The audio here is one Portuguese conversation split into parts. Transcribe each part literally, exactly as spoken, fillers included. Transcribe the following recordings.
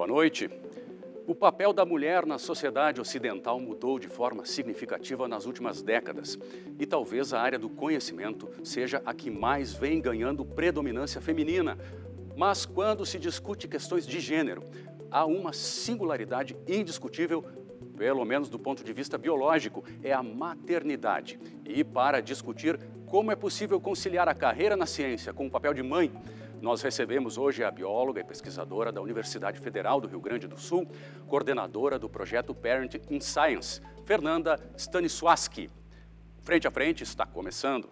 Boa noite. O papel da mulher na sociedade ocidental mudou de forma significativa nas últimas décadas. E talvez a área do conhecimento seja a que mais vem ganhando predominância feminina. Mas quando se discute questões de gênero, há uma singularidade indiscutível, pelo menos do ponto de vista biológico, é a maternidade. E para discutir como é possível conciliar a carreira na ciência com o papel de mãe, nós recebemos hoje a bióloga e pesquisadora da Universidade Federal do Rio Grande do Sul, coordenadora do projeto Parenting in Science, Fernanda Stanisławski. Frente a Frente está começando.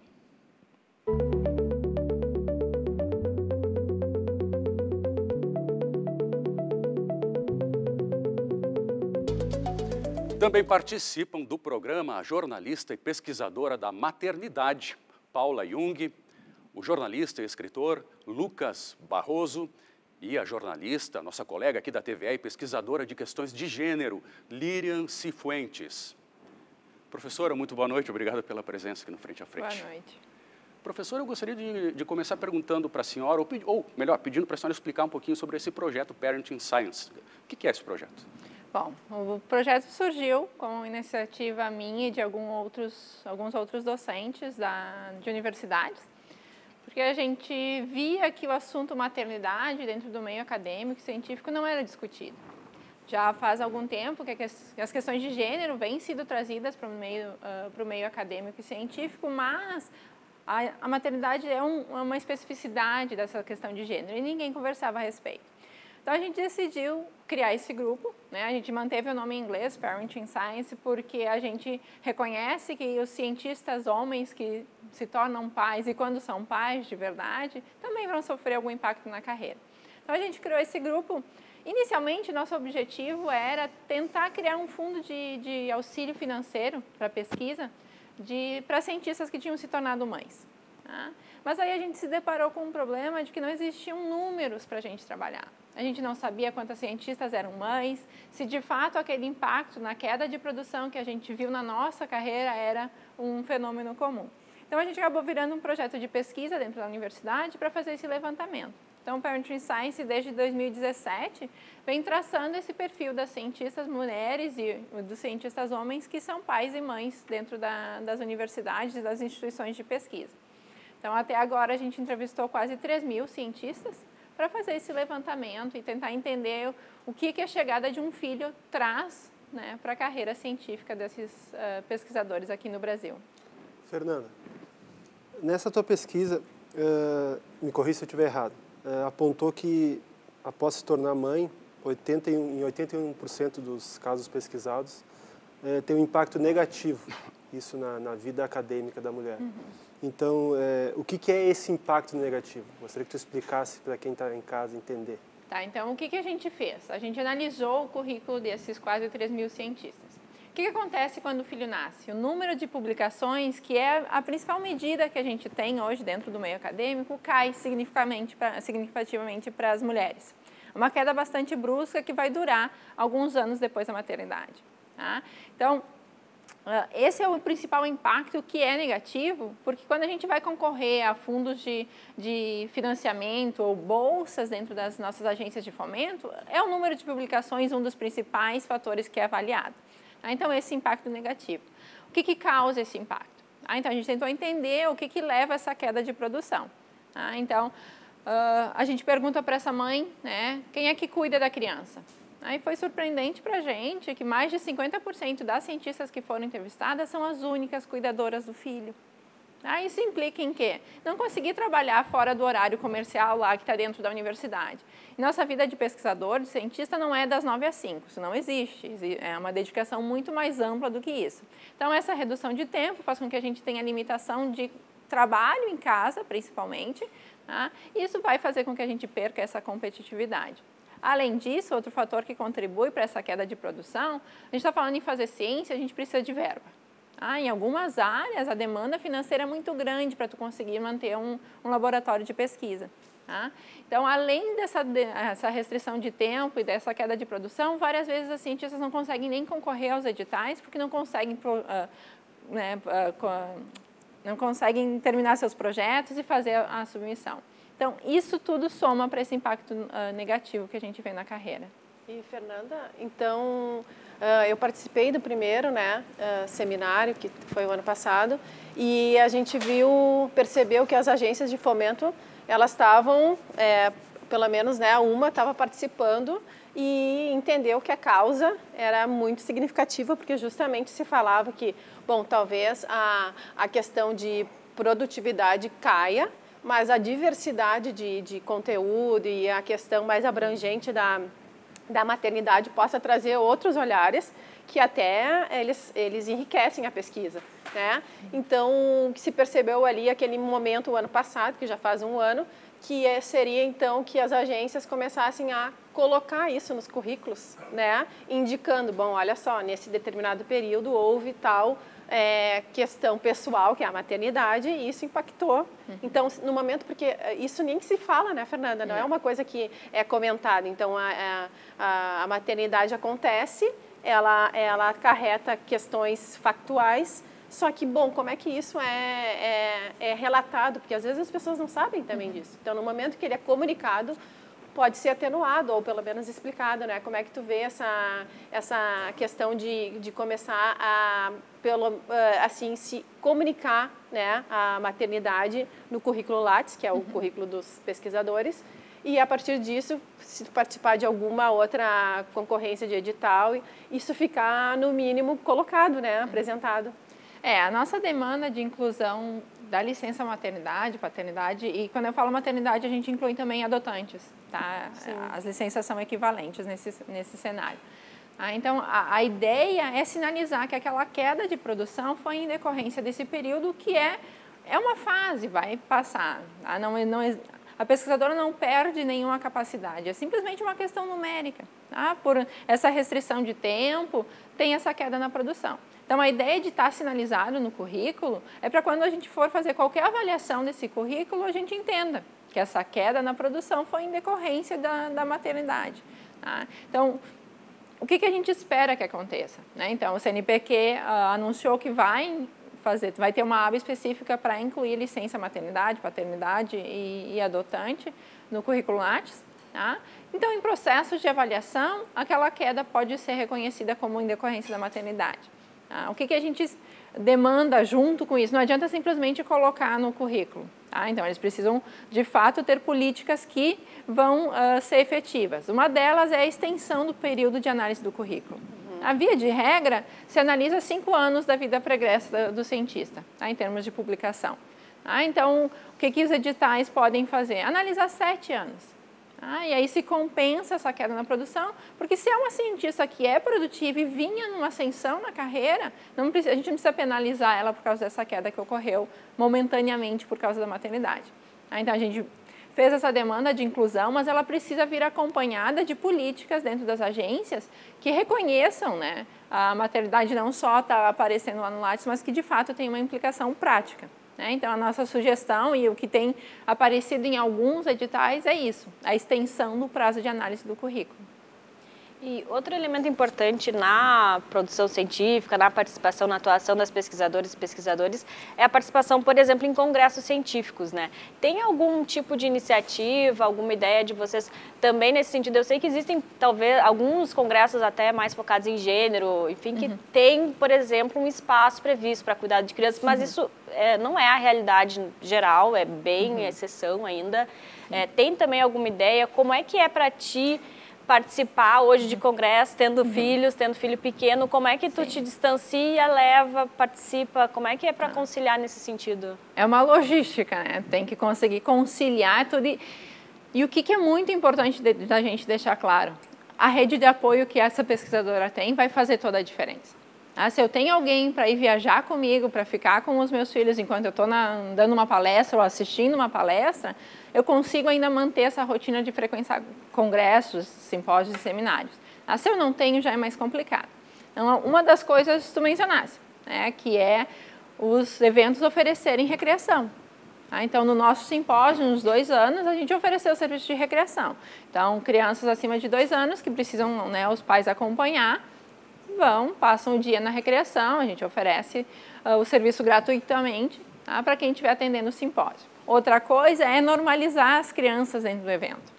Também participam do programa a jornalista e pesquisadora da maternidade, Paula Jung, o jornalista e escritor Lucas Barroso e a jornalista, nossa colega aqui da T V E e pesquisadora de questões de gênero, Lírian Cifuentes. Professora, muito boa noite, obrigado pela presença aqui no Frente a Frente. Boa noite. Professora, eu gostaria de, de começar perguntando para a senhora, ou, ou melhor, pedindo para a senhora explicar um pouquinho sobre esse projeto Parenting Science. O que é esse projeto? Bom, o projeto surgiu como iniciativa minha e de algum outros, alguns outros docentes da, de universidades, porque a gente via que o assunto maternidade dentro do meio acadêmico e científico não era discutido. Já faz algum tempo que as questões de gênero vêm sido trazidas para o meio, uh, para o meio acadêmico e científico, mas a, a maternidade é um, uma especificidade dessa questão de gênero e ninguém conversava a respeito. Então, a gente decidiu criar esse grupo, né? A gente manteve o nome em inglês, Parenting Science, porque a gente reconhece que os cientistas homens que se tornam pais e quando são pais de verdade, também vão sofrer algum impacto na carreira. Então, a gente criou esse grupo. Inicialmente, nosso objetivo era tentar criar um fundo de, de auxílio financeiro para pesquisa para cientistas que tinham se tornado mães. Tá? Mas aí a gente se deparou com um problema de que não existiam números para a gente trabalhar. A gente não sabia quantas cientistas eram mães, se de fato aquele impacto na queda de produção que a gente viu na nossa carreira era um fenômeno comum. Então, a gente acabou virando um projeto de pesquisa dentro da universidade para fazer esse levantamento. Então, o Parenting Science, desde dois mil e dezessete, vem traçando esse perfil das cientistas mulheres e dos cientistas homens que são pais e mães dentro da, das universidades e das instituições de pesquisa. Então, até agora, a gente entrevistou quase três mil cientistas para fazer esse levantamento e tentar entender o que, que a chegada de um filho traz, né, para a carreira científica desses uh, pesquisadores aqui no Brasil. Fernanda, nessa tua pesquisa, uh, me corrija se eu estiver errado, uh, apontou que após se tornar mãe, oitenta e um, em oitenta e um por cento dos casos pesquisados, uh, tem um impacto negativo, isso na, na vida acadêmica da mulher. Uhum. Então, é, o que, que é esse impacto negativo? Gostaria que tu explicasse para quem está em casa entender. Tá, então, o que, que a gente fez? A gente analisou o currículo desses quase três mil cientistas. O que, que acontece quando o filho nasce? O número de publicações, que é a principal medida que a gente tem hoje dentro do meio acadêmico, cai significativamente para, significativamente para as mulheres. Uma queda bastante brusca que vai durar alguns anos depois da maternidade. Tá? Então, esse é o principal impacto que é negativo, porque quando a gente vai concorrer a fundos de, de financiamento ou bolsas dentro das nossas agências de fomento, é o número de publicações um dos principais fatores que é avaliado. Então, esse impacto negativo. O que, que causa esse impacto? Então, a gente tentou entender o que, que leva a essa queda de produção. Então, a gente pergunta para essa mãe, né, quem é que cuida da criança? Aí foi surpreendente para a gente que mais de cinquenta por cento das cientistas que foram entrevistadas são as únicas cuidadoras do filho. Ah, isso implica em quê? Não conseguir trabalhar fora do horário comercial lá que está dentro da universidade. Nossa vida de pesquisador, de cientista, não é das nove às cinco, isso não existe. É uma dedicação muito mais ampla do que isso. Então, essa redução de tempo faz com que a gente tenha limitação de trabalho em casa, principalmente. Tá? E isso vai fazer com que a gente perca essa competitividade. Além disso, outro fator que contribui para essa queda de produção, a gente está falando em fazer ciência, a gente precisa de verba. Ah, em algumas áreas, a demanda financeira é muito grande para tu conseguir manter um, um laboratório de pesquisa. Tá? Então, além dessa essa restrição de tempo e dessa queda de produção, várias vezes as cientistas não conseguem nem concorrer aos editais, porque não conseguem, uh, né, uh, não conseguem terminar seus projetos e fazer a submissão. Então, isso tudo soma para esse impacto uh, negativo que a gente vê na carreira. E, Fernanda, então, uh, eu participei do primeiro, né, uh, seminário, que foi o ano passado, e a gente viu, percebeu que as agências de fomento, elas estavam, é, pelo menos, né, uma estava participando e entendeu que a causa era muito significativa, porque justamente se falava que, bom, talvez a, a questão de produtividade caia, mas a diversidade de, de conteúdo e a questão mais abrangente da da maternidade possa trazer outros olhares que até eles, eles enriquecem a pesquisa, né? Então, o que se percebeu ali, aquele momento, o ano passado, que já faz um ano, que seria, então, que as agências começassem a colocar isso nos currículos, né? Indicando, bom, olha só, nesse determinado período houve tal é, questão pessoal, que é a maternidade, e isso impactou. Uhum. Então, no momento, porque isso nem se fala, né, Fernanda? Não é, é uma coisa que é comentada. Então, a, a, a maternidade acontece, ela, ela acarreta questões factuais, só que, bom, como é que isso é, é, é relatado? Porque às vezes as pessoas não sabem também uhum. disso. Então, no momento que ele é comunicado, pode ser atenuado ou pelo menos explicado, né? Como é que tu vê essa, essa questão de, de começar a, pelo, assim, se comunicar, né, a maternidade no currículo Lattes, que é o uhum. currículo dos pesquisadores, e a partir disso, se participar de alguma outra concorrência de edital, isso ficar, no mínimo, colocado, né, apresentado. É, a nossa demanda de inclusão da licença maternidade, paternidade, e quando eu falo maternidade, a gente inclui também adotantes, tá? Sim. As licenças são equivalentes nesse, nesse cenário. Ah, então, a, a ideia é sinalizar que aquela queda de produção foi em decorrência desse período que é, é uma fase, vai passar. Tá? Não, não, a pesquisadora não perde nenhuma capacidade, é simplesmente uma questão numérica. Tá? Por essa restrição de tempo, tem essa queda na produção. Então, a ideia de estar sinalizado no currículo é para quando a gente for fazer qualquer avaliação desse currículo, a gente entenda que essa queda na produção foi em decorrência da, da maternidade. Tá? Então, o que, que a gente espera que aconteça? Né? Então, o C N P Q uh, anunciou que vai fazer, vai ter uma aba específica para incluir licença maternidade, paternidade e, e adotante no currículo Lattes. Tá? Então, em processos de avaliação, aquela queda pode ser reconhecida como em decorrência da maternidade. Tá? O que, que a gente demanda junto com isso? Não adianta simplesmente colocar no currículo. Tá? Então, eles precisam, de fato, ter políticas que vão uh, ser efetivas. Uma delas é a extensão do período de análise do currículo. Uhum. A via de regra, se analisa cinco anos da vida pregressa do, do cientista, tá? Em termos de publicação. Tá? Então, o que, que os editais podem fazer? Analisar sete anos. Ah, e aí se compensa essa queda na produção, porque se é uma cientista que é produtiva e vinha numa ascensão na carreira, não precisa, a gente não precisa penalizar ela por causa dessa queda que ocorreu momentaneamente por causa da maternidade. Ah, então a gente fez essa demanda de inclusão, mas ela precisa vir acompanhada de políticas dentro das agências que reconheçam, né, a maternidade não só está aparecendo lá no Lattes, mas que de fato tem uma implicação prática. Então, a nossa sugestão e o que tem aparecido em alguns editais é isso, a extensão do prazo de análise do currículo. E outro elemento importante na produção científica, na participação, na atuação das pesquisadoras e pesquisadores, é a participação, por exemplo, em congressos científicos, né? Tem algum tipo de iniciativa, alguma ideia de vocês também nesse sentido? Eu sei que existem, talvez, alguns congressos até mais focados em gênero, enfim, que uhum. tem, por exemplo, um espaço previsto para cuidado de crianças, mas uhum. isso é, não é a realidade geral, é bem uhum. exceção ainda. É, tem também alguma ideia? Como é que é para ti participar hoje de congresso, tendo uhum. filhos, tendo filho pequeno, como é que tu Sim. te distancia, leva, participa, como é que é para ah. conciliar nesse sentido? É uma logística, né? Tem que conseguir conciliar tudo. E, e o que, que é muito importante de, da gente deixar claro? A rede de apoio que essa pesquisadora tem vai fazer toda a diferença. Ah, se eu tenho alguém para ir viajar comigo, para ficar com os meus filhos enquanto eu estou dando uma palestra ou assistindo uma palestra, eu consigo ainda manter essa rotina de frequentar congressos, simpósios e seminários. Ah, se eu não tenho, já é mais complicado. Então, uma das coisas que tu mencionaste, né, que é os eventos oferecerem recreação. Ah, então, no nosso simpósio, nos dois anos, a gente ofereceu o serviço de recreação. Então, crianças acima de dois anos que precisam, né, os pais acompanhar, vão, passam o dia na recreação, a gente oferece uh, o serviço gratuitamente, tá, para quem estiver atendendo o simpósio. Outra coisa é normalizar as crianças dentro do evento.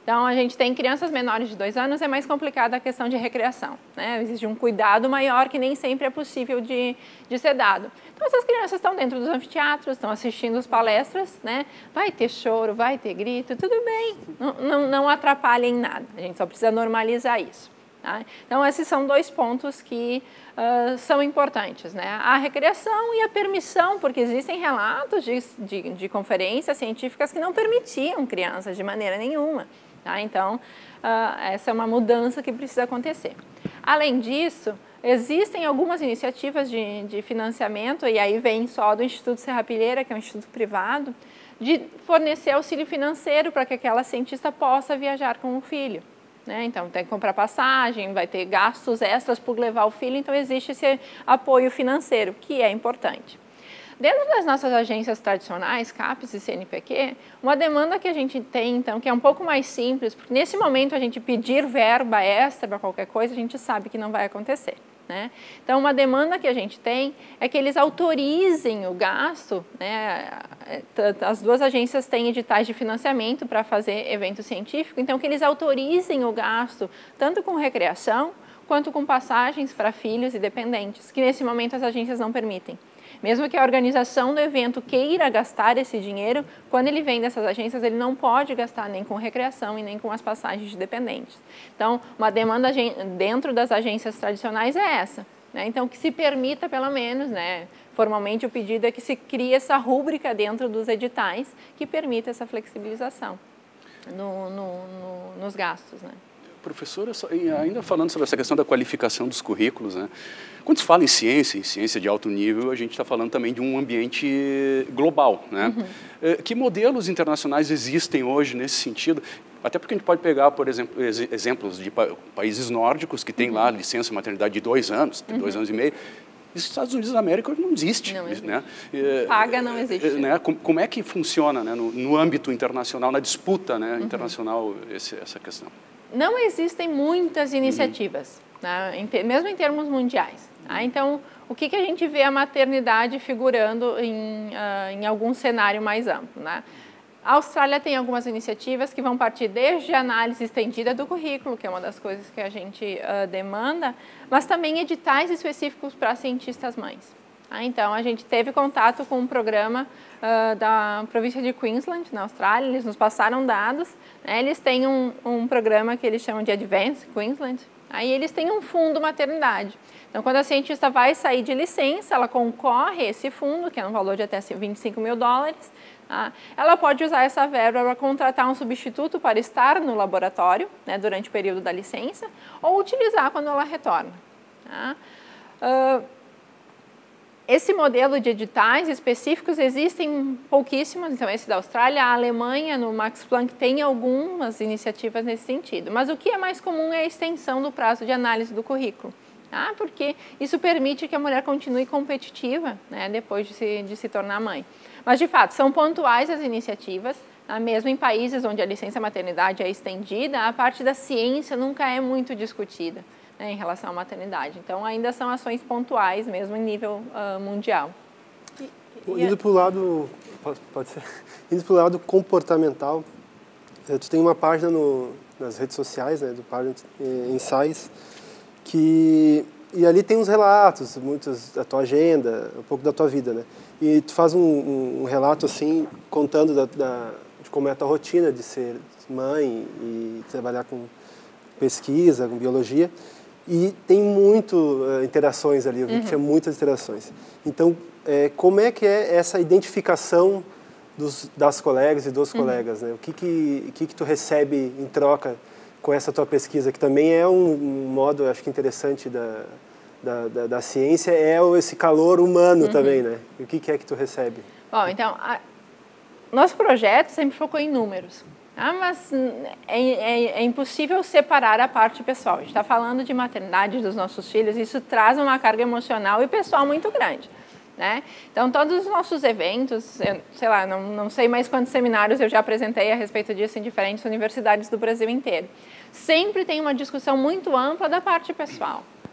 Então, a gente tem crianças menores de dois anos, é mais complicada a questão de recreação, né? Existe um cuidado maior que nem sempre é possível de, de ser dado. Então, essas crianças estão dentro dos anfiteatros, estão assistindo as palestras, né? Vai ter choro, vai ter grito, tudo bem, não, não, não atrapalha em nada. A gente só precisa normalizar isso. Tá? Então, esses são dois pontos que uh, são importantes, né? A recreação e a permissão, porque existem relatos de, de, de conferências científicas que não permitiam crianças de maneira nenhuma. Tá? Então, uh, essa é uma mudança que precisa acontecer. Além disso, existem algumas iniciativas de, de financiamento, e aí vem só do Instituto Serrapilheira, que é um instituto privado, de fornecer auxílio financeiro para que aquela cientista possa viajar com o filho. Né? Então, tem que comprar passagem, vai ter gastos extras por levar o filho, então existe esse apoio financeiro, que é importante. Dentro das nossas agências tradicionais, CAPES e C N P Q, uma demanda que a gente tem, então, que é um pouco mais simples, porque nesse momento a gente pedir verba extra para qualquer coisa, a gente sabe que não vai acontecer. Né? Então, uma demanda que a gente tem é que eles autorizem o gasto, né? As duas agências têm editais de financiamento para fazer evento científico, então que eles autorizem o gasto tanto com recreação quanto com passagens para filhos e dependentes, que nesse momento as agências não permitem. Mesmo que a organização do evento queira gastar esse dinheiro, quando ele vem dessas agências, ele não pode gastar nem com recreação e nem com as passagens de dependentes. Então, uma demanda dentro das agências tradicionais é essa. Né? Então, que se permita, pelo menos, né? Formalmente o pedido é que se crie essa rúbrica dentro dos editais que permita essa flexibilização no, no, no, nos gastos. Né? Professora, ainda falando sobre essa questão da qualificação dos currículos, né? Quando se fala em ciência, em ciência de alto nível, a gente está falando também de um ambiente global, né? Uhum. Que modelos internacionais existem hoje nesse sentido? Até porque a gente pode pegar, por exemplo, ex exemplos de pa países nórdicos que têm uhum. lá licença maternidade de dois anos, uhum. dois anos e meio. Nos Estados Unidos da América não existe. Não existe. Né? Paga não existe. Né? Como é que funciona, né? no, no âmbito internacional, na disputa, né? uhum. internacional, esse, essa questão? Não existem muitas iniciativas, uhum. né? em, mesmo em termos mundiais. Tá? Então, o que, que a gente vê a maternidade figurando em, uh, em algum cenário mais amplo? Né? A Austrália tem algumas iniciativas que vão partir desde a análise estendida do currículo, que é uma das coisas que a gente uh, demanda, mas também editais específicos para cientistas mães. Tá? Então, a gente teve contato com um programa uh, da província de Queensland, na Austrália, eles nos passaram dados, né? Eles têm um, um programa que eles chamam de Advanced Queensland, aí eles têm um fundo maternidade. Então, quando a cientista vai sair de licença, ela concorre a esse fundo, que é um valor de até vinte e cinco mil dólares, tá? Ela pode usar essa verba para contratar um substituto para estar no laboratório, né, durante o período da licença, ou utilizar quando ela retorna. Tá? Uh, Esse modelo de editais específicos existem pouquíssimos, então esse da Austrália, a Alemanha, no Max Planck, tem algumas iniciativas nesse sentido. Mas o que é mais comum é a extensão do prazo de análise do currículo, tá? Porque isso permite que a mulher continue competitiva, né, depois de se, de se tornar mãe. Mas, de fato, são pontuais as iniciativas, tá? Mesmo em países onde a licença maternidade é estendida, a parte da ciência nunca é muito discutida, né, em relação à maternidade. Então, ainda são ações pontuais, mesmo em nível uh, mundial. E, e Indo para o lado, pode, pode ser, indo para o lado comportamental, tu tem uma página no, nas redes sociais, né, do Parent Insights, que, e ali tem uns relatos, muitos da tua agenda, um pouco da tua vida, né? E tu faz um, um, um relato, assim, contando da, da, de como é a tua rotina de ser mãe e trabalhar com pesquisa, com biologia. E tem muito uh, interações ali, eu vi uhum. que tinha muitas interações. Então, é, como é que é essa identificação dos, das colegas e dos uhum. colegas? Né? O que que, que que tu recebe em troca com essa tua pesquisa, que também é um, um modo, acho que interessante da, da, da, da ciência, é esse calor humano uhum. também, né? E o que que é que tu recebe? Bom, então, a, nosso projeto sempre focou em números. Ah, mas é, é, é impossível separar a parte pessoal. A gente está falando de maternidade dos nossos filhos, isso traz uma carga emocional e pessoal muito grande, né? Então, todos os nossos eventos, eu, sei lá, não, não sei mais quantos seminários eu já apresentei a respeito disso em diferentes universidades do Brasil inteiro. Sempre tem uma discussão muito ampla da parte pessoal.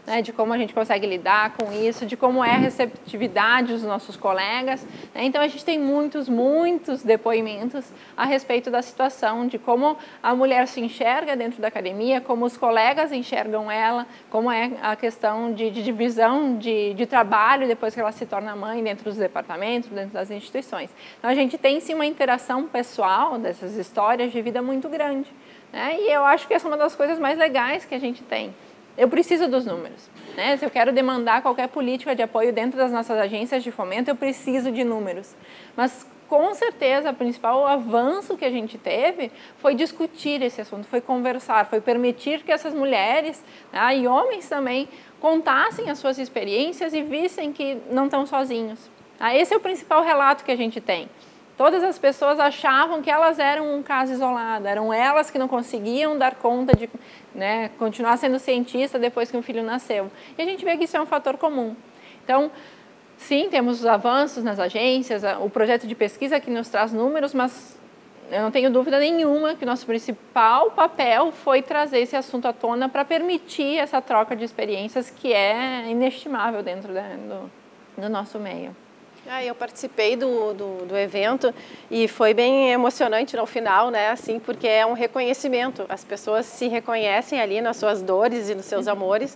né, de como a gente consegue lidar com isso, de como é a receptividade dos nossos colegas. Né? Então, a gente tem muitos, muitos depoimentos a respeito da situação, de como a mulher se enxerga dentro da academia, como os colegas enxergam ela, como é a questão de, de divisão de, de trabalho depois que ela se torna mãe dentro dos departamentos, dentro das instituições. Então, a gente tem, sim, uma interação pessoal dessas histórias de vida muito grande. Né? E eu acho que essa é uma das coisas mais legais que a gente tem. Eu preciso dos números. Né? Se eu quero demandar qualquer política de apoio dentro das nossas agências de fomento, eu preciso de números. Mas, com certeza, o principal avanço que a gente teve foi discutir esse assunto, foi conversar, foi permitir que essas mulheres, né, e homens também, contassem as suas experiências e vissem que não estão sozinhos. Ah, esse é o principal relato que a gente tem. Todas as pessoas achavam que elas eram um caso isolado, eram elas que não conseguiam dar conta de, né, continuar sendo cientista depois que um filho nasceu. E a gente vê que isso é um fator comum. Então, sim, temos os avanços nas agências, o projeto de pesquisa que nos traz números, mas eu não tenho dúvida nenhuma que o nosso principal papel foi trazer esse assunto à tona para permitir essa troca de experiências que é inestimável dentro do, do nosso meio. Ah, eu participei do, do, do evento e foi bem emocionante no final, né? Assim, porque é um reconhecimento. As pessoas se reconhecem ali nas suas dores e nos seus uhum. amores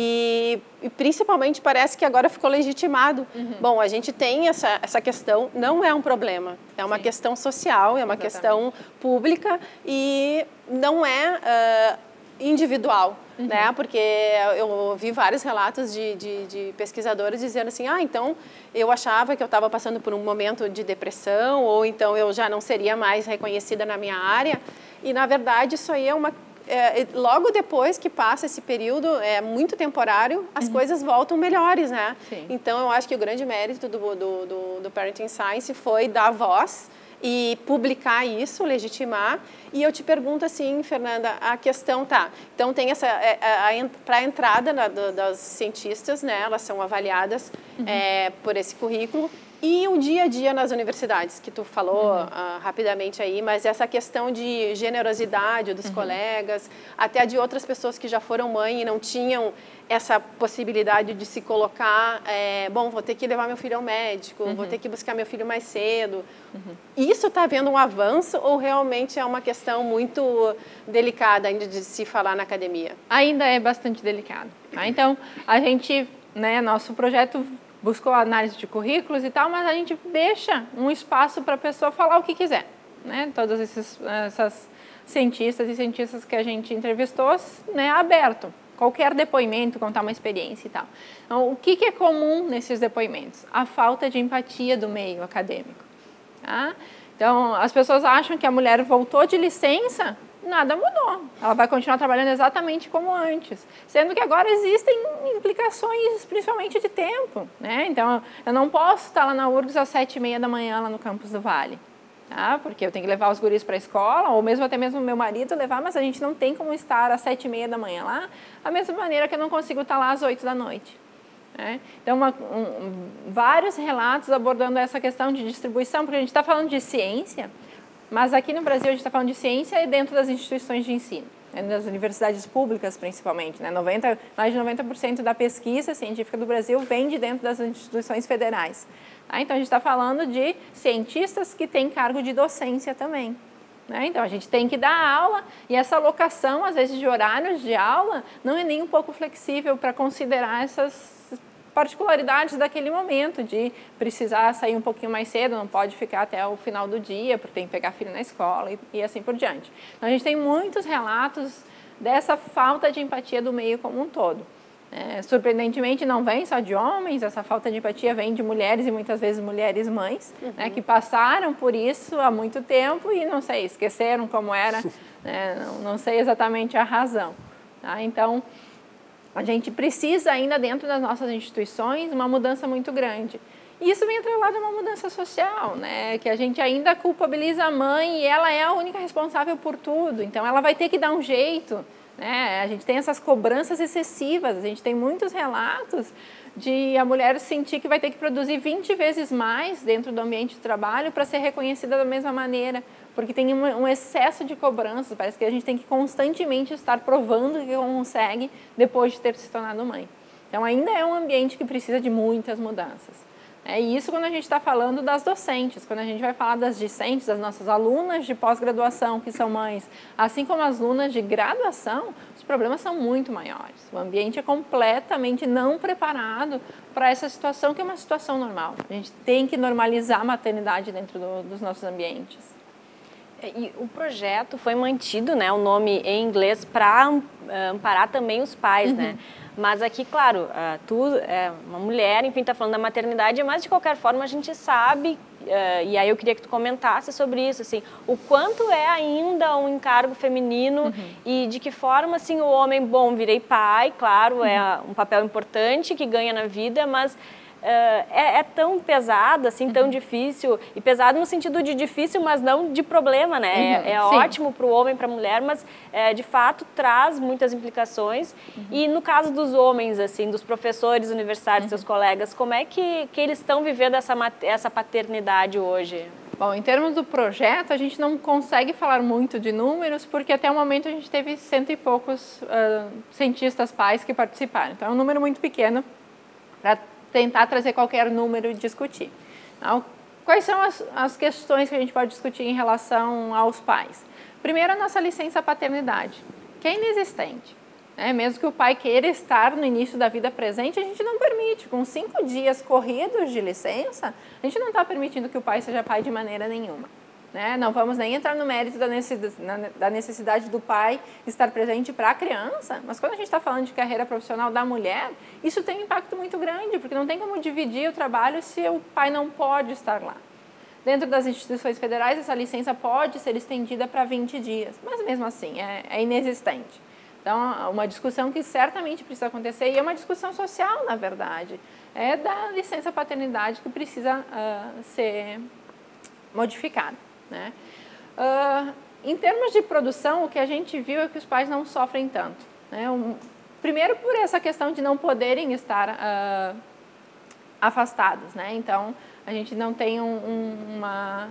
e, e principalmente parece que agora ficou legitimado. Uhum. Bom, a gente tem essa, essa questão, não é um problema, é uma Sim. questão social, é uma Exatamente. questão pública e não é uh, individual. Uhum. Né? Porque eu ouvi vários relatos de, de, de pesquisadores dizendo assim, ah, então eu achava que eu estava passando por um momento de depressão ou então eu já não seria mais reconhecida na minha área. E, na verdade, isso aí é uma... É, logo depois que passa esse período, é muito temporário, as uhum. coisas voltam melhores, né? Sim. Então, eu acho que o grande mérito do, do, do, do Parenting Science foi dar voz e publicar isso, legitimar. E eu te pergunto assim, Fernanda, a questão tá, então tem essa, para a entrada na, do, das cientistas, né, elas são avaliadas uhum. é, por esse currículo, e o dia a dia nas universidades, que tu falou uhum. uh, rapidamente aí, mas essa questão de generosidade dos uhum. colegas, até de outras pessoas que já foram mãe e não tinham essa possibilidade de se colocar, é, bom, vou ter que levar meu filho ao médico, uhum. vou ter que buscar meu filho mais cedo. Uhum. Isso está havendo um avanço ou realmente é uma questão muito delicada ainda de se falar na academia? Ainda é bastante delicado. Tá? Então, a gente, né, nosso projeto buscou a análise de currículos e tal, mas a gente deixa um espaço para a pessoa falar o que quiser. Né? Todas esses, essas cientistas e cientistas que a gente entrevistou, né, aberto. Qualquer depoimento, contar uma experiência e tal. Então, o que, que é comum nesses depoimentos? A falta de empatia do meio acadêmico. Tá? Então, as pessoas acham que a mulher voltou de licença, nada mudou. Ela vai continuar trabalhando exatamente como antes. Sendo que agora existem implicações, principalmente de tempo. Né? Então, eu não posso estar lá na U R G S às sete e meia da manhã, lá no campus do Vale. Tá? Porque eu tenho que levar os guris para a escola, ou mesmo até mesmo meu marido levar, mas a gente não tem como estar às sete e meia da manhã lá, da mesma maneira que eu não consigo estar lá às oito da noite. Né? Então, uma, um, vários relatos abordando essa questão de distribuição, porque a gente está falando de ciência, mas aqui no Brasil a gente está falando de ciência e dentro das instituições de ensino, né? Das universidades públicas principalmente. Né? noventa, mais de noventa por cento da pesquisa científica do Brasil vem de dentro das instituições federais. Ah, então, a gente está falando de cientistas que têm cargo de docência também. Né? Então, a gente tem que dar aula e essa alocação, às vezes, de horários de aula não é nem um pouco flexível para considerar essas particularidades daquele momento, de precisar sair um pouquinho mais cedo, não pode ficar até o final do dia, porque tem que pegar filho na escola e, e assim por diante. Então, a gente tem muitos relatos dessa falta de empatia do meio como um todo. É, surpreendentemente não vem só de homens, essa falta de empatia vem de mulheres e muitas vezes mulheres mães, uhum. né, que passaram por isso há muito tempo e não sei, esqueceram como era, né, não, não sei exatamente a razão. Tá? Então, a gente precisa ainda dentro das nossas instituições uma mudança muito grande. E isso vem atrelado a uma mudança social, né, que a gente ainda culpabiliza a mãe e ela é a única responsável por tudo, então ela vai ter que dar um jeito. né? A gente tem essas cobranças excessivas, a gente tem muitos relatos de a mulher sentir que vai ter que produzir vinte vezes mais dentro do ambiente de trabalho para ser reconhecida da mesma maneira, porque tem um excesso de cobranças, parece que a gente tem que constantemente estar provando que consegue depois de ter se tornado mãe. Então ainda é um ambiente que precisa de muitas mudanças. É isso quando a gente está falando das docentes, quando a gente vai falar das discentes, das nossas alunas de pós-graduação que são mães, assim como as alunas de graduação, os problemas são muito maiores. O ambiente é completamente não preparado para essa situação, que é uma situação normal. A gente tem que normalizar a maternidade dentro do, dos nossos ambientes. E o projeto foi mantido, né, o nome em inglês, para amparar também os pais, uhum. né? Mas aqui, claro, uh, tu é uma mulher, enfim, está falando da maternidade, mas de qualquer forma a gente sabe, uh, e aí eu queria que tu comentasse sobre isso, assim, o quanto é ainda um encargo feminino uhum. e de que forma, assim, o homem, bom, virei pai, claro, uhum. é um papel importante que ganha na vida, mas Uh, é, é tão pesado, assim, tão uhum. difícil, e pesado no sentido de difícil, mas não de problema, né? Uhum. É, é ótimo para o homem, para a mulher, mas é, de fato traz muitas implicações. Uhum. E no caso dos homens, assim, dos professores universitários, uhum. seus colegas, como é que, que eles estão vivendo essa, essa paternidade hoje? Bom, em termos do projeto, a gente não consegue falar muito de números, porque até o momento a gente teve cento e poucos uh, cientistas pais que participaram. Então é um número muito pequeno para tentar trazer qualquer número e discutir. Então, quais são as, as questões que a gente pode discutir em relação aos pais? Primeiro, a nossa licença paternidade, que é inexistente. Né? Mesmo que o pai queira estar no início da vida presente, a gente não permite. Com cinco dias corridos de licença, a gente não está permitindo que o pai seja pai de maneira nenhuma. Né? Não vamos nem entrar no mérito da necessidade do pai estar presente para a criança, mas quando a gente está falando de carreira profissional da mulher, isso tem um impacto muito grande, porque não tem como dividir o trabalho se o pai não pode estar lá. Dentro das instituições federais, essa licença pode ser estendida para vinte dias, mas mesmo assim é, é inexistente. Então, uma discussão que certamente precisa acontecer, e é uma discussão social, na verdade, é da licença paternidade que precisa uh, ser modificada. Né? Uh, em termos de produção, o que a gente viu é que os pais não sofrem tanto. Né? Um, primeiro, por essa questão de não poderem estar uh, afastados. Né? Então, a gente não tem um, um, uma,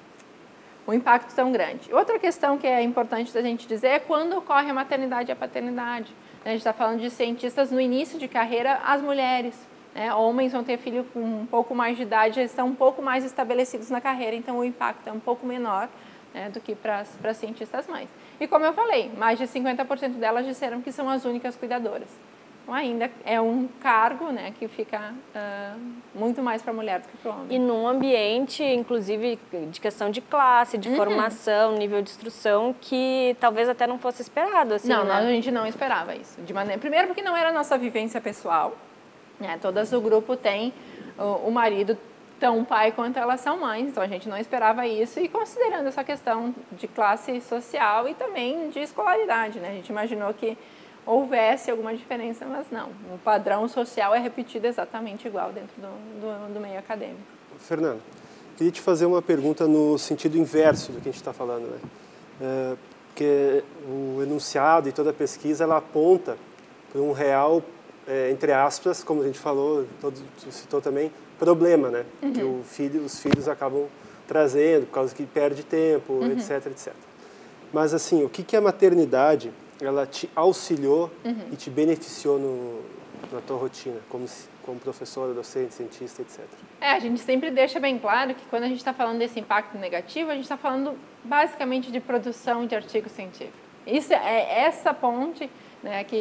um impacto tão grande. Outra questão que é importante da gente dizer é quando ocorre a maternidade e a paternidade. A gente está falando de cientistas no início de carreira, as mulheres. Né? Homens vão ter filho com um pouco mais de idade, já estão um pouco mais estabelecidos na carreira, então o impacto é um pouco menor, né, do que para as cientistas mães. E como eu falei, mais de cinquenta por cento delas disseram que são as únicas cuidadoras. Então ainda é um cargo, né, que fica uh, muito mais para a mulher do que para o homem. E num ambiente, inclusive, de questão de classe, de uhum. formação, nível de instrução, que talvez até não fosse esperado. Assim, não, né? a gente não esperava isso. De maneira... Primeiro porque não era a nossa vivência pessoal. É, todas do grupo têm o, o marido tão pai quanto elas são mães, então a gente não esperava isso, e considerando essa questão de classe social e também de escolaridade, né? A gente imaginou que houvesse alguma diferença, mas não, o padrão social é repetido exatamente igual dentro do, do, do meio acadêmico. Fernando, queria te fazer uma pergunta no sentido inverso do que a gente está falando, né? É, porque o enunciado e toda a pesquisa, ela aponta para um real, É, entre aspas, como a gente falou, todo, citou também, problema, né? Uhum. Que o filho, os filhos acabam trazendo, por causa que perde tempo, uhum. etc, etcétera. Mas, assim, o que, que a maternidade, ela te auxiliou uhum. e te beneficiou no, na tua rotina, como, como professora, docente, cientista, etcétera? É, a gente sempre deixa bem claro que quando a gente está falando desse impacto negativo, a gente está falando basicamente de produção de artigo científico. Isso é essa ponte, né, que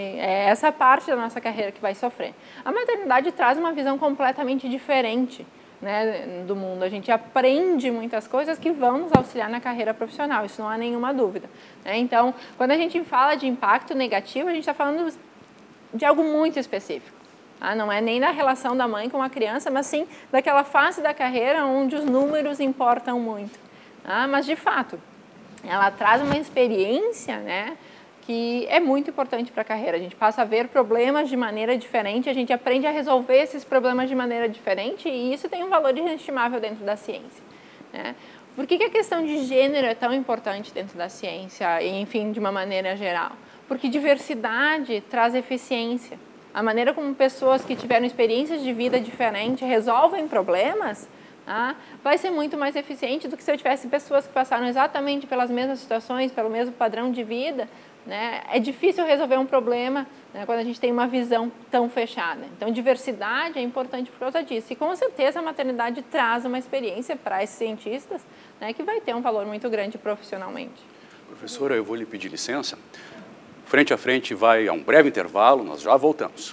é essa parte da nossa carreira que vai sofrer. A maternidade traz uma visão completamente diferente, né, do mundo. A gente aprende muitas coisas que vão nos auxiliar na carreira profissional, isso não há nenhuma dúvida. Né? Então, quando a gente fala de impacto negativo, a gente está falando de algo muito específico. Tá? Não é nem da relação da mãe com a criança, mas sim daquela fase da carreira onde os números importam muito. Tá? Mas, de fato, ela traz uma experiência, né, que é muito importante para a carreira. A gente passa a ver problemas de maneira diferente, a gente aprende a resolver esses problemas de maneira diferente, e isso tem um valor inestimável dentro da ciência. Né? Por que que a questão de gênero é tão importante dentro da ciência, e, enfim, de uma maneira geral? Porque diversidade traz eficiência. A maneira como pessoas que tiveram experiências de vida diferentes resolvem problemas, tá, vai ser muito mais eficiente do que se eu tivesse pessoas que passaram exatamente pelas mesmas situações, pelo mesmo padrão de vida. Né? É difícil resolver um problema, né, quando a gente tem uma visão tão fechada. Então, diversidade é importante por causa disso. E, com certeza, a maternidade traz uma experiência para esses cientistas, né, que vai ter um valor muito grande profissionalmente. Professora, eu vou lhe pedir licença. Frente a Frente vai a um breve intervalo, nós já voltamos.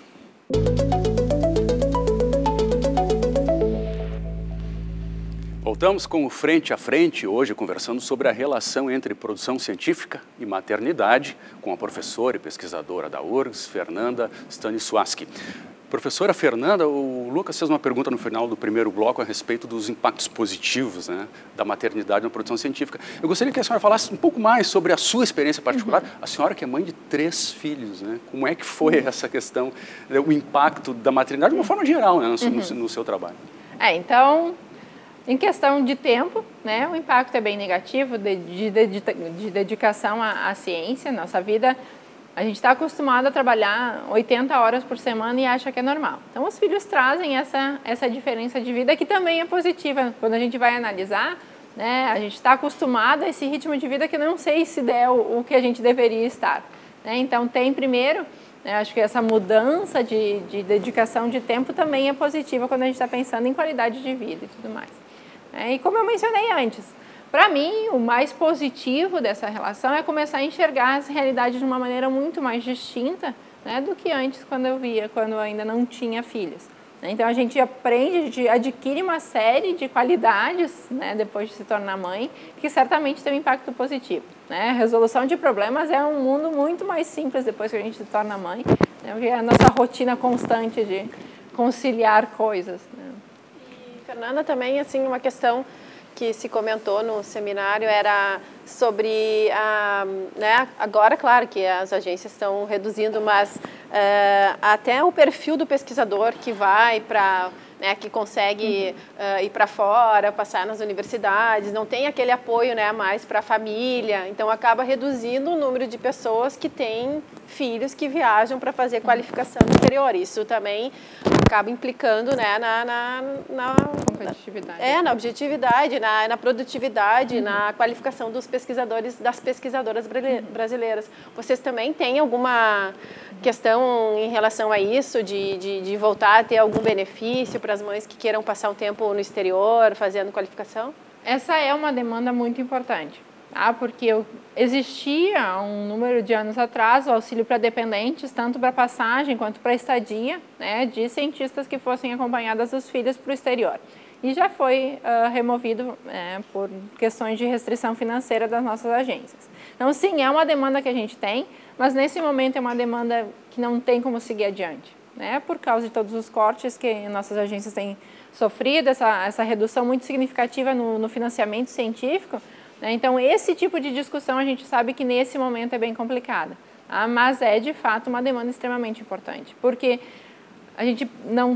Voltamos com o Frente a Frente, hoje conversando sobre a relação entre produção científica e maternidade, com a professora e pesquisadora da U R G S, Fernanda Stanisłaski. Professora Fernanda, o Lucas fez uma pergunta no final do primeiro bloco a respeito dos impactos positivos, né, da maternidade na produção científica. Eu gostaria que a senhora falasse um pouco mais sobre a sua experiência particular. Uhum. A senhora que é mãe de três filhos, né? Como é que foi uhum. essa questão, o impacto da maternidade de uma forma geral, né, no, uhum. no, no seu trabalho? É, então, em questão de tempo, né, o impacto é bem negativo de, de, de, de dedicação à, à ciência. Nossa vida, a gente está acostumado a trabalhar oitenta horas por semana e acha que é normal. Então, os filhos trazem essa, essa diferença de vida que também é positiva. Quando a gente vai analisar, né, a gente está acostumado a esse ritmo de vida que não sei se der o, o que a gente deveria estar. Né? Então, tem primeiro, né, acho que essa mudança de, de dedicação de tempo também é positiva quando a gente está pensando em qualidade de vida e tudo mais. É, e como eu mencionei antes, para mim, o mais positivo dessa relação é começar a enxergar as realidades de uma maneira muito mais distinta, né, do que antes, quando eu via, quando eu ainda não tinha filhos. Então, a gente aprende, a gente adquire uma série de qualidades, né, depois de se tornar mãe, que certamente tem um impacto positivo. Né? A resolução de problemas é um mundo muito mais simples depois que a gente se torna mãe, né, porque é a nossa rotina constante de conciliar coisas. Né? E, Fernanda, também, assim, uma questão que se comentou no seminário era sobre, a, né, agora, claro que as agências estão reduzindo, mas uh, até o perfil do pesquisador que vai para, né, que consegue uh, ir para fora, passar nas universidades, não tem aquele apoio, né, mais para a família, então acaba reduzindo o número de pessoas que têm filhos que viajam para fazer qualificação no exterior. Isso também acaba implicando, né, na, na, na competitividade. É, na objetividade, na, na produtividade, uhum. na qualificação dos pesquisadores, das pesquisadoras brasileiras. Vocês também têm alguma questão em relação a isso, de, de, de voltar a ter algum benefício para as mães que queiram passar um tempo no exterior fazendo qualificação? Essa é uma demanda muito importante. Ah, porque eu, existia um número de anos atrás o auxílio para dependentes, tanto para passagem quanto para estadia, né, de cientistas que fossem acompanhadas dos filhos para o exterior. E já foi uh, removido é, por questões de restrição financeira das nossas agências. Então, sim, é uma demanda que a gente tem, mas nesse momento é uma demanda que não tem como seguir adiante, né, por causa de todos os cortes que nossas agências têm sofrido, essa, essa redução muito significativa no, no financiamento científico. Então, esse tipo de discussão a gente sabe que nesse momento é bem complicada, tá? Mas é de fato uma demanda extremamente importante, porque a gente não...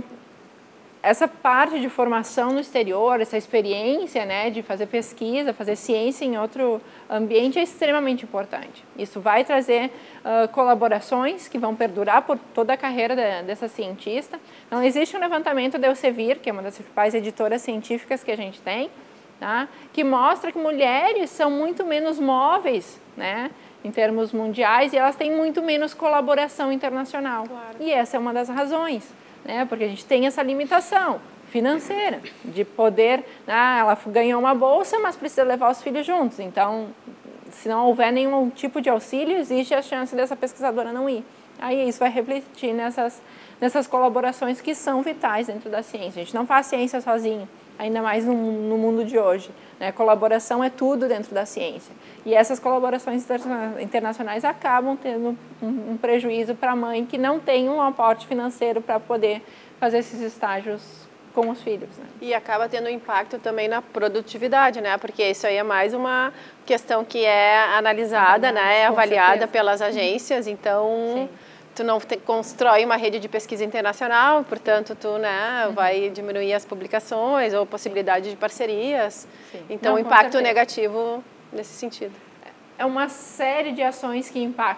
Essa parte de formação no exterior, essa experiência, né, de fazer pesquisa, fazer ciência em outro ambiente é extremamente importante. Isso vai trazer uh, colaborações que vão perdurar por toda a carreira de, dessa cientista. Então, existe um levantamento da Elsevier, que é uma das principais editoras científicas que a gente tem, tá? Que mostra que mulheres são muito menos móveis, né, em termos mundiais, e elas têm muito menos colaboração internacional. Claro. E essa é uma das razões, né, porque a gente tem essa limitação financeira, de poder, ah, ela ganhou uma bolsa, mas precisa levar os filhos juntos. Então, se não houver nenhum tipo de auxílio, existe a chance dessa pesquisadora não ir. Aí isso vai refletir nessas, nessas colaborações que são vitais dentro da ciência. A gente não faz ciência sozinho, ainda mais no, no mundo de hoje, né? Colaboração é tudo dentro da ciência. E essas colaborações internacionais acabam tendo um, um prejuízo para a mãe que não tem um aporte financeiro para poder fazer esses estágios com os filhos. Né? E acaba tendo impacto também na produtividade, né? Porque isso aí é mais uma questão que é analisada, né? É avaliada certeza. Pelas agências, então... Sim. Tu não te, constrói uma rede de pesquisa internacional, portanto, tu, né, uhum. vai diminuir as publicações ou possibilidade de parcerias. Sim. Então, o impacto negativo nesse sentido. É uma série de ações que impactam,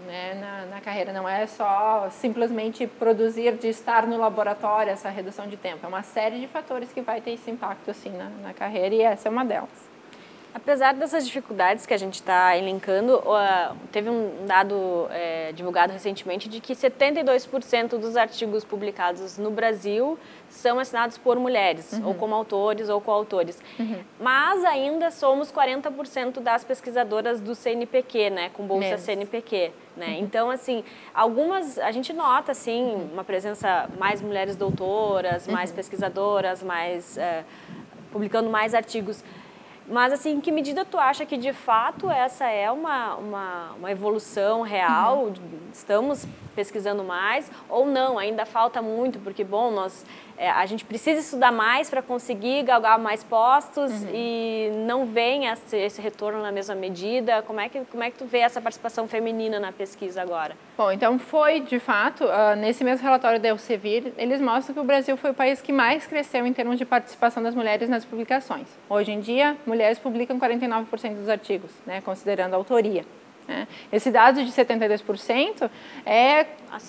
né, na, na carreira. Não é só simplesmente produzir, de estar no laboratório, essa redução de tempo. É uma série de fatores que vai ter esse impacto assim, na, na carreira, e essa é uma delas. Apesar dessas dificuldades que a gente está elencando, uh, teve um dado é, divulgado recentemente de que setenta e dois por cento dos artigos publicados no Brasil são assinados por mulheres, uhum. ou como autores ou coautores. Uhum. Mas ainda somos quarenta por cento das pesquisadoras do C N P Q, né, com bolsa Mesmo. C N P Q. Né? Uhum. Então, assim, algumas, a gente nota, assim, uhum. uma presença mais mulheres doutoras, mais uhum. pesquisadoras, mais, uh, publicando mais artigos. Mas, assim, em que medida tu acha que, de fato, essa é uma, uma, uma evolução real? Uhum. Estamos pesquisando mais ou não? Ainda falta muito, porque, bom, nós, é, a gente precisa estudar mais para conseguir galgar mais postos uhum. e não vem esse, esse retorno na mesma medida. Como é, que, como é que tu vê essa participação feminina na pesquisa agora? Bom, então foi, de fato, uh, nesse mesmo relatório da Elsevier, eles mostram que o Brasil foi o país que mais cresceu em termos de participação das mulheres nas publicações. Hoje em dia, mulheres publicam quarenta e nove por cento dos artigos, né, considerando a autoria. Né. Esse dado de setenta e dois por cento é,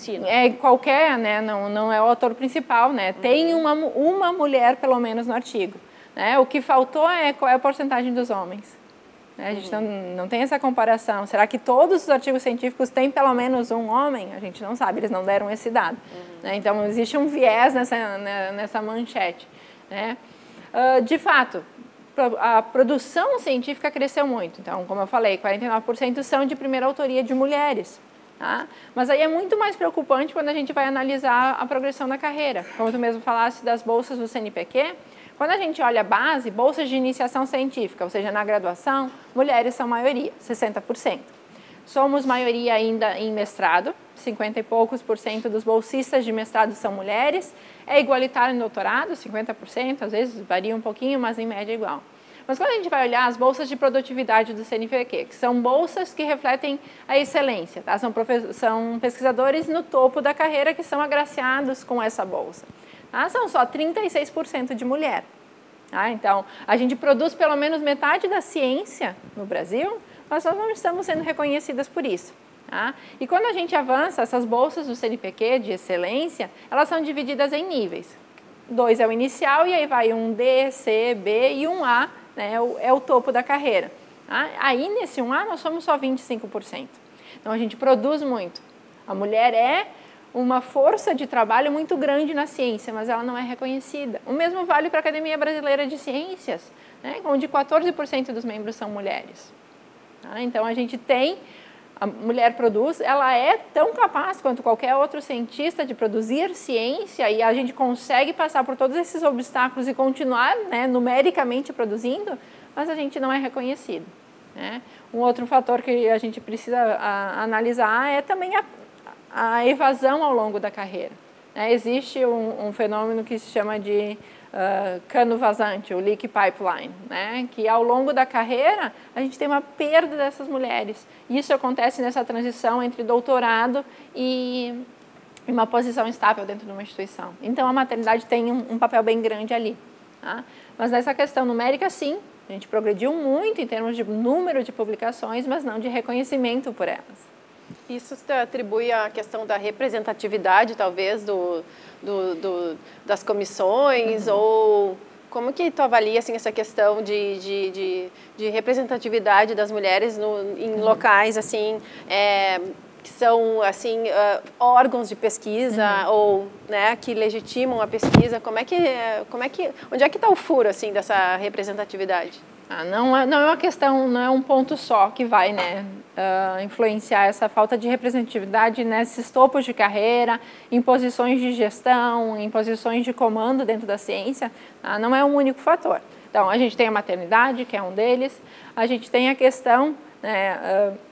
é qualquer, né, não, não é o autor principal, né, uhum. tem uma, uma mulher, pelo menos, no artigo. Né. O que faltou é qual é a porcentagem dos homens. A gente não, não tem essa comparação. Será que todos os artigos científicos têm pelo menos um homem? A gente não sabe, eles não deram esse dado. Uhum. Né? Então, existe um viés nessa, nessa manchete. Né? Uh, de fato, a produção científica cresceu muito. Então, como eu falei, quarenta e nove por cento são de primeira autoria de mulheres. Tá? Mas aí é muito mais preocupante quando a gente vai analisar a progressão da carreira. Como tu mesmo falasse das bolsas do C N P Q, quando a gente olha a base, bolsas de iniciação científica, ou seja, na graduação, mulheres são maioria, sessenta por cento. Somos maioria ainda em mestrado, cinquenta e poucos por cento dos bolsistas de mestrado são mulheres. É igualitário em doutorado, cinquenta por cento, às vezes varia um pouquinho, mas em média é igual. Mas quando a gente vai olhar as bolsas de produtividade do C N P Q, que são bolsas que refletem a excelência, tá? São, são pesquisadores no topo da carreira que são agraciados com essa bolsa. Ah, são só trinta e seis por cento de mulher. Ah, então, a gente produz pelo menos metade da ciência no Brasil, mas nós não estamos sendo reconhecidas por isso. Ah, e quando a gente avança, essas bolsas do C N P Q de excelência, elas são divididas em níveis. Dois é o inicial e aí vai um D, C, B e um A, né, é, o, é o topo da carreira. Ah, aí nesse um A nós somos só vinte e cinco por cento. Então a gente produz muito. A mulher é uma força de trabalho muito grande na ciência, mas ela não é reconhecida. O mesmo vale para a Academia Brasileira de Ciências, né, onde quatorze por cento dos membros são mulheres. Tá? Então, a gente tem, a mulher produz, ela é tão capaz quanto qualquer outro cientista de produzir ciência e a gente consegue passar por todos esses obstáculos e continuar, né, numericamente produzindo, mas a gente não é reconhecido. Né? Um outro fator que a gente precisa a, analisar é também a a evasão ao longo da carreira. É, existe um, um fenômeno que se chama de uh, cano vazante, o leak pipeline, né? Que ao longo da carreira a gente tem uma perda dessas mulheres. Isso acontece nessa transição entre doutorado e uma posição estável dentro de uma instituição. Então a maternidade tem um, um papel bem grande ali. Tá? Mas nessa questão numérica, sim, a gente progrediu muito em termos de número de publicações, mas não de reconhecimento por elas. Isso se atribui à questão da representatividade, talvez, do, do, do, das comissões, uhum. ou como que tu avalia assim, essa questão de, de, de, de representatividade das mulheres no, em uhum. locais assim, é, que são assim, uh, órgãos de pesquisa uhum. ou né, que legitimam a pesquisa? Como é que, como é que, onde é que está o furo assim, dessa representatividade? Ah, não, é, não é uma questão, não é um ponto só que vai, né, uh, influenciar essa falta de representatividade nesses topos de carreira, em posições de gestão, em posições de comando dentro da ciência, tá? Não é um único fator. Então, a gente tem a maternidade, que é um deles, a gente tem a questão, né, uh,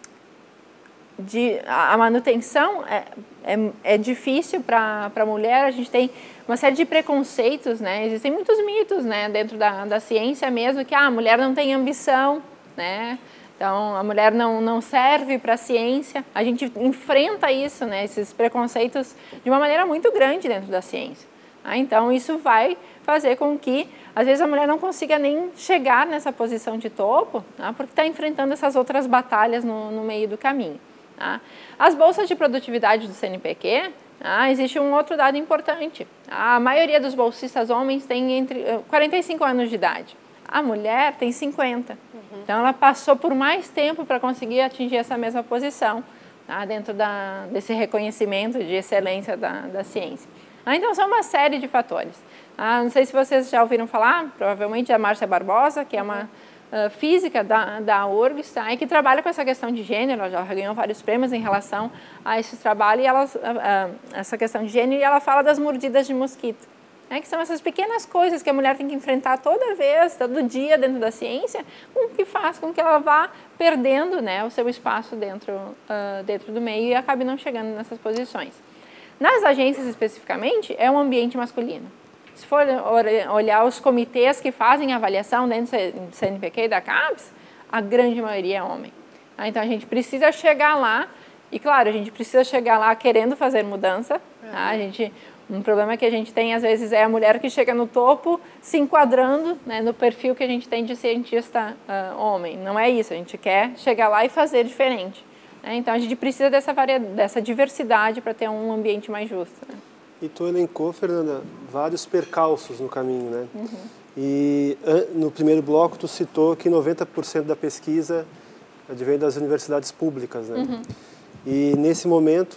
de a manutenção é, é, é difícil para a mulher, a gente tem uma série de preconceitos, né? Existem muitos mitos, né, dentro da, da ciência mesmo, que ah, a mulher não tem ambição, né? Então, a mulher não, não serve para a ciência. A gente enfrenta isso, né, esses preconceitos de uma maneira muito grande dentro da ciência. Ah, então, isso vai fazer com que, às vezes, a mulher não consiga nem chegar nessa posição de topo, tá? Porque está enfrentando essas outras batalhas no, no meio do caminho. Tá? As bolsas de produtividade do C N P q, ah, existe um outro dado importante. A maioria dos bolsistas homens tem entre quarenta e cinco anos de idade. A mulher tem cinquenta. Uhum. Então, ela passou por mais tempo para conseguir atingir essa mesma posição, tá? Dentro da, desse reconhecimento de excelência da, da ciência. Ah, então, são uma série de fatores. Ah, não sei se vocês já ouviram falar, provavelmente, da Márcia Barbosa, que é uma uh, física da, da U R G S, tá? E que trabalha com essa questão de gênero. Ela já ganhou vários prêmios em relação a esse trabalho, e ela, uh, uh, essa questão de gênero, e ela fala das mordidas de mosquito. É, que são essas pequenas coisas que a mulher tem que enfrentar toda vez, todo dia dentro da ciência, o que faz com que ela vá perdendo, né, o seu espaço dentro, uh, dentro do meio e acabe não chegando nessas posições. Nas agências, especificamente, é um ambiente masculino. Se for olhar os comitês que fazem avaliação dentro do C N P q e da CAPES, a grande maioria é homem. Então, a gente precisa chegar lá, e claro, a gente precisa chegar lá querendo fazer mudança, tá? A gente... Um problema que a gente tem, às vezes, é a mulher que chega no topo se enquadrando, né, no perfil que a gente tem de cientista uh, homem. Não é isso, a gente quer chegar lá e fazer diferente. Né? Então, a gente precisa dessa, dessa diversidade para ter um ambiente mais justo. Né? E tu elencou, Fernanda, vários percalços no caminho, né? Uhum. E no primeiro bloco tu citou que noventa por cento da pesquisa advém das universidades públicas, né? Uhum. E nesse momento,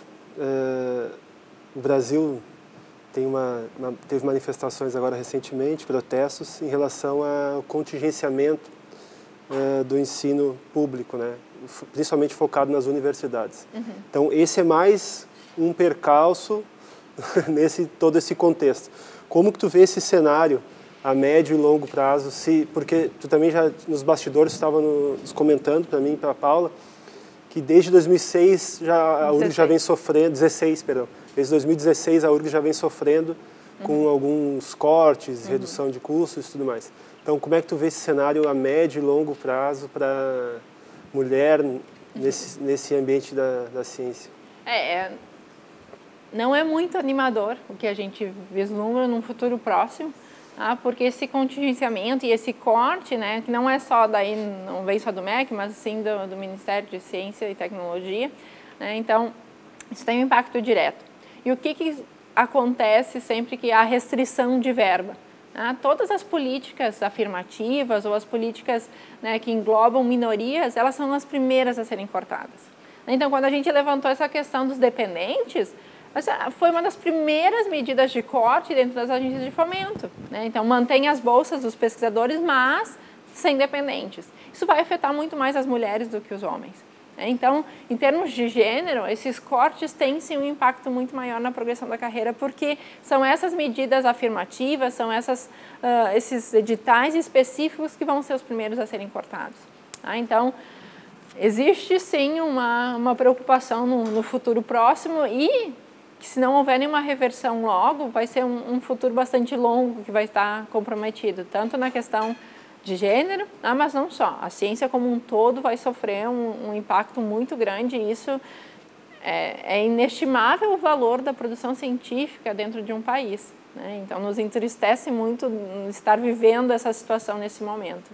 uh, o Brasil... Tem uma, uma, teve manifestações agora recentemente, protestos, em relação ao contingenciamento uh, do ensino público, né? Principalmente focado nas universidades. Uhum. Então, esse é mais um percalço nesse todo esse contexto. Como que tu vê esse cenário a médio e longo prazo? Se, porque tu também já, nos bastidores, estava nos comentando para mim e para a Paula, que desde dois mil e seis já, a U R G S já vem sofrendo, dezesseis, perdão, desde dois mil e dezesseis a U R G S já vem sofrendo com uhum. alguns cortes, uhum. redução de custos e tudo mais. Então, como é que tu vê esse cenário a médio e longo prazo para mulher uhum. nesse, nesse ambiente da, da ciência? É, é, não é muito animador o que a gente vislumbra num futuro próximo, ah, porque esse contingenciamento e esse corte, né, que não é só daí, não vem só do M E C, mas sim do, do Ministério de Ciência e Tecnologia, né, então isso tem um impacto direto. E o que, que acontece sempre que há restrição de verba? Ah, todas as políticas afirmativas ou as políticas, né, que englobam minorias, elas são as primeiras a serem cortadas. Então, quando a gente levantou essa questão dos dependentes, essa foi uma das primeiras medidas de corte dentro das agências de fomento. Né? Então, mantém as bolsas dos pesquisadores, mas sem dependentes. Isso vai afetar muito mais as mulheres do que os homens. Então, em termos de gênero, esses cortes têm sim um impacto muito maior na progressão da carreira, porque são essas medidas afirmativas, são essas, uh, esses editais específicos que vão ser os primeiros a serem cortados. Tá? Então, existe sim uma, uma preocupação no, no futuro próximo e que, se não houver nenhuma reversão logo, vai ser um, um futuro bastante longo que vai estar comprometido, tanto na questão de gênero, ah, mas não só. A ciência como um todo vai sofrer um, um impacto muito grande e isso é, é inestimável o valor da produção científica dentro de um país. Né? Então, nos entristece muito estar vivendo essa situação nesse momento.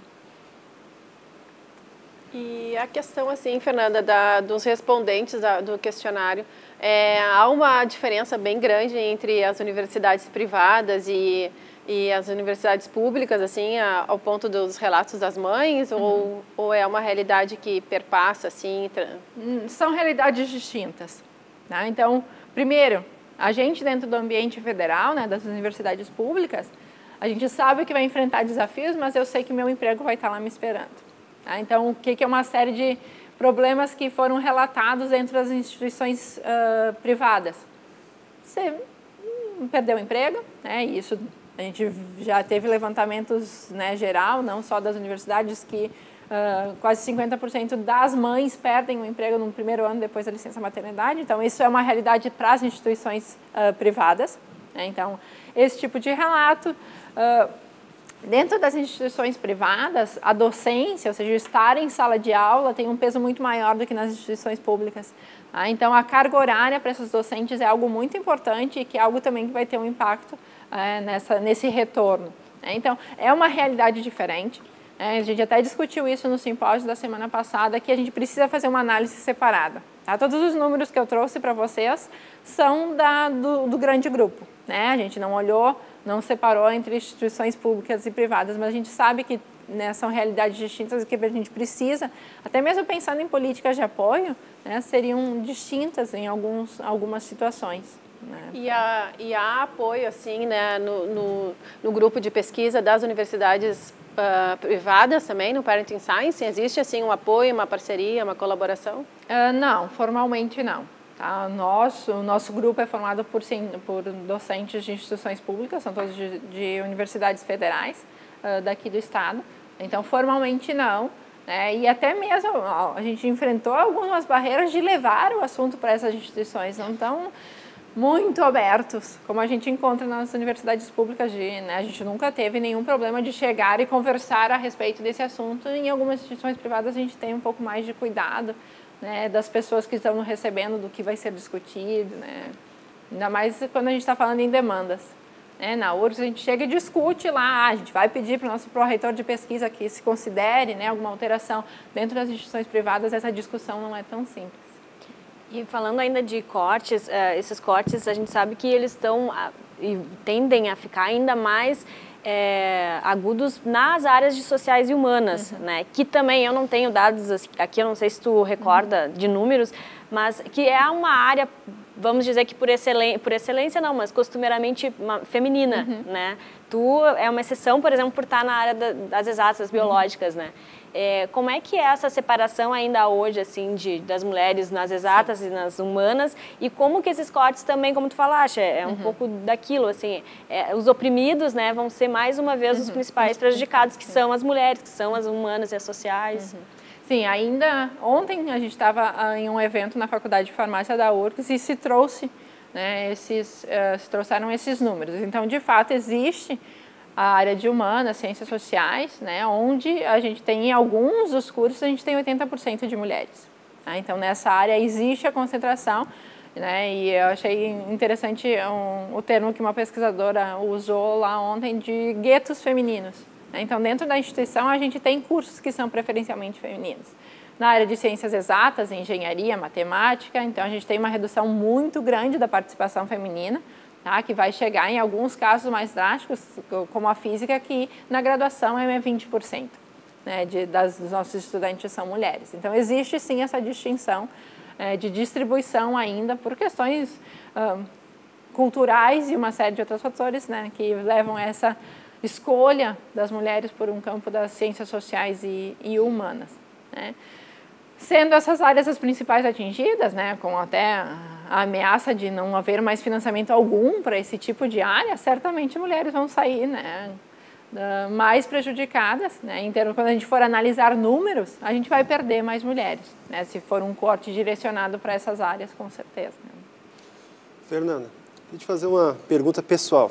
E a questão, assim, Fernanda, da, dos respondentes da, do questionário, é, há uma diferença bem grande entre as universidades privadas e, e as universidades públicas, assim, a, ao ponto dos relatos das mães, uhum. ou, ou é uma realidade que perpassa, assim? Tra... São realidades distintas. Né? Então, primeiro, a gente dentro do ambiente federal, né, das universidades públicas, a gente sabe que vai enfrentar desafios, mas eu sei que meu emprego vai estar lá me esperando. Então, o que é uma série de problemas que foram relatados dentro das instituições uh, privadas? Você perdeu o emprego, né? Isso a gente já teve levantamentos, né, geral, não só das universidades, que uh, quase cinquenta por cento das mães perdem o emprego no primeiro ano depois da licença maternidade. Então, isso é uma realidade para as instituições uh, privadas. Né? Então, esse tipo de relato... Uh, Dentro das instituições privadas, a docência, ou seja, estar em sala de aula, tem um peso muito maior do que nas instituições públicas. Tá? Então, a carga horária para esses docentes é algo muito importante e que é algo também que vai ter um impacto é, nessa, nesse retorno. Né? Então, é uma realidade diferente. É, a gente até discutiu isso no simpósio da semana passada, que a gente precisa fazer uma análise separada. Tá? Todos os números que eu trouxe para vocês são da, do, do grande grupo, né? A gente não olhou, não separou entre instituições públicas e privadas, mas a gente sabe que, né, são realidades distintas e que a gente precisa, até mesmo pensando em políticas de apoio, né, seriam distintas em alguns, algumas situações. Né? E, há, e há apoio, assim, né, no, no, no grupo de pesquisa das universidades uh, privadas também, no Parenting Science? Existe, assim, um apoio, uma parceria, uma colaboração? Uh, não, formalmente não. Tá? Nosso, o nosso grupo é formado por, sim, por docentes de instituições públicas, são todos de, de universidades federais uh, daqui do estado. Então, formalmente não. Né? E até mesmo ó, a gente enfrentou algumas barreiras de levar o assunto para essas instituições. Não estão muito abertos, como a gente encontra nas universidades públicas. De, né? A gente nunca teve nenhum problema de chegar e conversar a respeito desse assunto. Em algumas instituições privadas a gente tem um pouco mais de cuidado, né, das pessoas que estão recebendo, do que vai ser discutido, né? Ainda mais quando a gente está falando em demandas. Né? Na U R S S a gente chega e discute lá, a gente vai pedir para o nosso pró-reitor de pesquisa que se considere, né, alguma alteração. Dentro das instituições privadas essa discussão não é tão simples. E falando ainda de cortes, esses cortes a gente sabe que eles estão e tendem a ficar ainda mais É, agudos nas áreas de sociais e humanas, uhum. né? Que também eu não tenho dados aqui, eu não sei se tu recorda uhum. de números, mas que é uma área, vamos dizer que por excelência, por excelência não, mas costumeiramente uma, feminina, uhum. né? Tu é uma exceção, por exemplo, por estar na área da, das exatas, das biológicas, uhum. né? É, como é que é essa separação ainda hoje, assim, de, das mulheres nas exatas e nas humanas, e como que esses cortes também, como tu falaste, é um uhum. pouco daquilo, assim, é, os oprimidos, né, vão ser mais uma vez uhum. os principais prejudicados, que são as mulheres, que são as humanas e as sociais. Uhum. Sim, ainda ontem a gente estava em um evento na Faculdade de Farmácia da U R C S e se trouxe, né, esses, uh, se trouxeram esses números. Então, de fato, existe a área de humanas, ciências sociais, né, onde a gente tem, em alguns dos cursos, a gente tem oitenta por cento de mulheres. Tá? Então, nessa área existe a concentração, né, e eu achei interessante um, o termo que uma pesquisadora usou lá ontem de guetos femininos. Né? Então, dentro da instituição, a gente tem cursos que são preferencialmente femininos. Na área de ciências exatas, engenharia, matemática, então a gente tem uma redução muito grande da participação feminina, tá? Que vai chegar em alguns casos mais drásticos, como a física, que na graduação é vinte por cento, né, de, das, dos nossos estudantes são mulheres. Então, existe sim essa distinção é, de distribuição ainda por questões hum, culturais e uma série de outros fatores, né, que levam a essa escolha das mulheres por um campo das ciências sociais e, e humanas. Né? Sendo essas áreas as principais atingidas, né, com até a ameaça de não haver mais financiamento algum para esse tipo de área, certamente mulheres vão sair, né, mais prejudicadas. Né, em termos, quando a gente for analisar números, a gente vai perder mais mulheres, né, se for um corte direcionado para essas áreas, com certeza. Né. Fernanda, deixa eu te fazer uma pergunta pessoal.